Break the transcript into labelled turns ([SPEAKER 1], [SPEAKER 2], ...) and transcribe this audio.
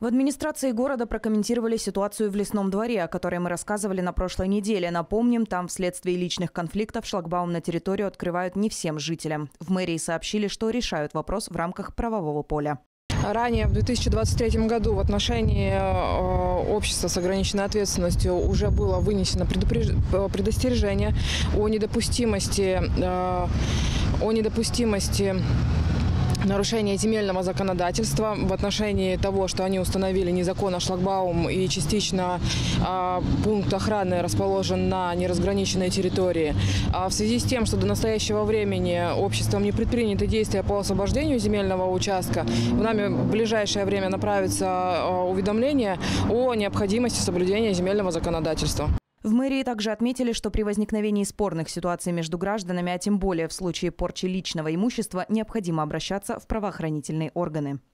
[SPEAKER 1] В администрации города прокомментировали ситуацию в Лесном дворе, о которой мы рассказывали на прошлой неделе. Напомним, там вследствие личных конфликтов шлагбаум на территорию открывают не всем жителям. В мэрии сообщили, что решают вопрос в рамках правового поля.
[SPEAKER 2] Ранее, в 2023 году, в отношении общества с ограниченной ответственностью уже было вынесено предостережение о недопустимости нарушения земельного законодательства в отношении того, что они установили незаконно шлагбаум и частично пункт охраны расположен на неразграниченной территории. В связи с тем, что до настоящего времени обществом не предприняты действия по освобождению земельного участка, в нами в ближайшее время направится уведомление о необходимости соблюдения земельного законодательства.
[SPEAKER 1] В мэрии также отметили, что при возникновении спорных ситуаций между гражданами, а тем более в случае порчи личного имущества, необходимо обращаться в правоохранительные органы.